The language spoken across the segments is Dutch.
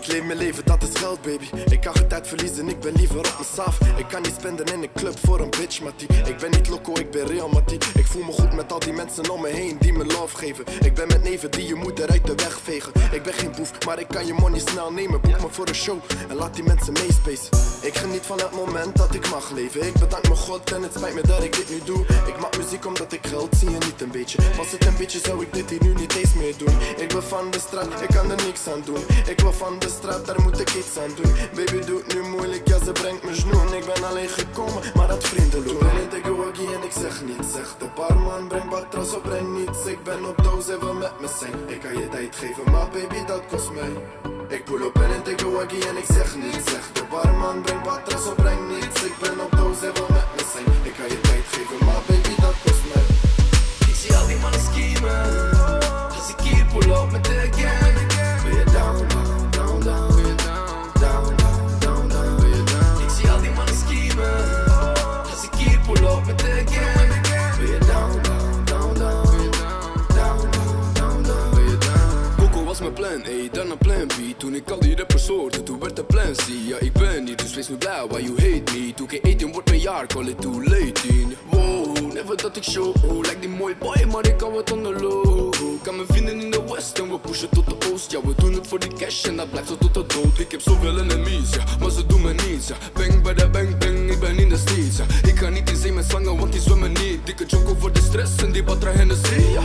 Ik leef mijn leven, dat is geld baby. Ik kan geen tijd verliezen, ik ben liever op mijn saaf. Ik kan niet spenden in een club voor een bitch mattie. Ik ben niet loco, ik ben real mattie. Ik voel me goed met al die mensen om me heen die me love geven. Ik ben met neven die je moeder uit de weg vegen. Ik ben geen boef, maar ik kan je money snel nemen. Boek me voor een show en laat die mensen meespacen. Ik geniet van het moment dat ik mag leven. Ik bedank mijn God en het spijt me dat ik dit nu doe. Ik maak muziek omdat ik geld zie je niet een beetje. Was het een beetje zou ik dit hier nu niet eens meer doen. Ik ben van de straat, ik kan er niks aan doen. Ik wil van de straat, daar moet ik iets aan doen. Baby doet nu moeilijk, ja ze brengt me snoen. Ik ben alleen gekomen, maar dat vrienden doen. Ben in de Gewaggie en ik zeg niets. Zeg de barman, breng batras of breng niets. Ik ben op doos en wil met me zijn. Ik kan je tijd geven, maar baby dat kost mij. Ik pull op in de Gewaggie en ik zeg niets. Zeg de barman, breng batras of breng niets. Ik ben op doos en wil met me zijn. Ik kan je tijd geven, maar baby dat kost mij. Ik zie al die mannen schiemen. Als ik hier pull op met de gang. Ben je down, down, down, down. Ben je down, down, down, down, down. Ben je down. Ik zie al die mannen schiemen. Als ik hier pull op met de gang. Ben je down, down, down, down. Ben je down, down, down, down. Ben je down. Coco was mijn plan A, dan een plan B. Toen ik al die rappers hoorde, toen werd de plan C. Ja, ik ben niet, dus wees nu blij, why you hate me. 2K18 wordt mijn jaar, call it too late in. Wow, never dat ik show, like die mooie boy, maar ik hou het on the low. Kan mijn vrienden in de west en we pushen tot de oost. Ja, we doen het voor die cash en dat blijft zo tot de dood. Ik heb zoveel enemies, ja, maar ze doen me niets, ja. Bang bij de bang bang, ik ben in de streets, ja. Ik ga niet in zee met slangen, want die zwemmen niet. Dikke jonko voor de stress en die batra Hennessy, ja.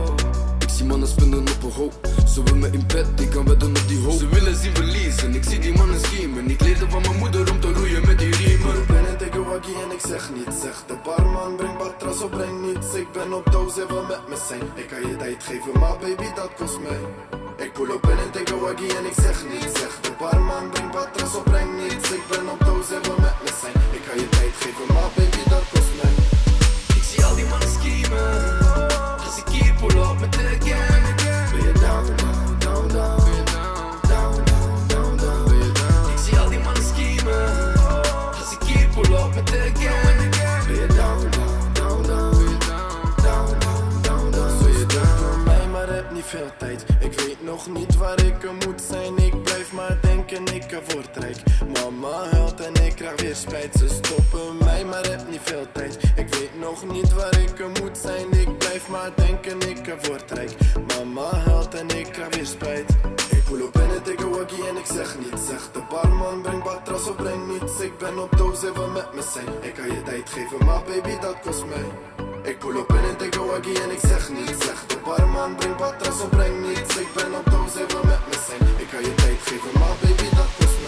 Ik zie mannen spinnen op een hoop. Ze willen me in bed, ik kan wedden op die hoop. Ze willen zien verliezen, ik zie die mannen schiemen. Ik leerde van mijn moeder om te roeien met die riemen. Ik ben in de Gewaggie en ik zeg niets. Zeg de barman, breng batras of breng niets. Ik ben op doos en wil met me zijn. Ik kan je tijd geven, maar baby dat kost mij. Ik pull op in de Gewaggie en ik zeg niets. Zeg de barman, breng batras of breng niets. Ik ben op doos en wil met me zijn. Ik kan je tijd geven, maar baby dat kost mij. Ik zie al die mannen schiemen. Als ik hier pull op met de gang. Ben je down, down, down, down. Ben je down, down, down, down. Ben je down. Ik zie al die mannen schiemen. Als ik hier pull op met de gang. Ben je down, down, down, down. Ben je down, down, down, down. Ben je down. Voor mij, maar heb niet veel tijd. Ik weet nog niet waar ik moet zijn. Ik blijf maar denken, ik word rijk. Mama huilt en ik krijg weer spijt. Ze stoppen mij, maar heb niet veel tijd. Ik weet nog niet waar ik moet zijn. Ik blijf maar denken, ik word rijk. Mama huilt en ik krijg weer spijt. Ik pull op in de Gewaggie en ik zeg niets. Zeg de barman, breng batras of breng niets. Ik ben op doos en wil met me zijn. Ik kan je tijd geven, maar baby dat kost mij. Ik pull op in de Gewaggie en ik zeg niets. Zeg de barman, breng batras of breng niets. Ik ben op doos en wil met me zijn. Ik kan je tijd geven, maar baby dat kost mij.